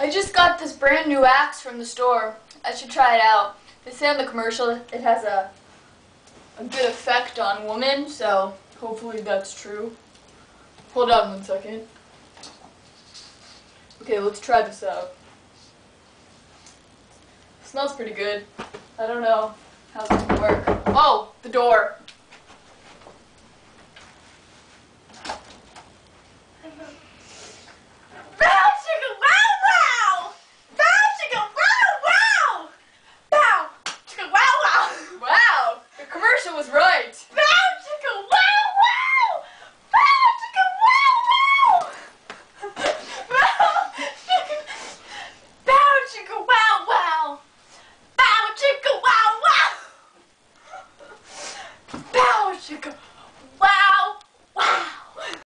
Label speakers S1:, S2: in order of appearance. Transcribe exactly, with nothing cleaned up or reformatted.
S1: I just got this brand new axe from the store. I should try it out. They say on the commercial it has a, a good effect on women, so hopefully that's true. Hold on one second. Okay, let's try this out. It smells pretty good. I don't know how it's gonna work. Oh, the door.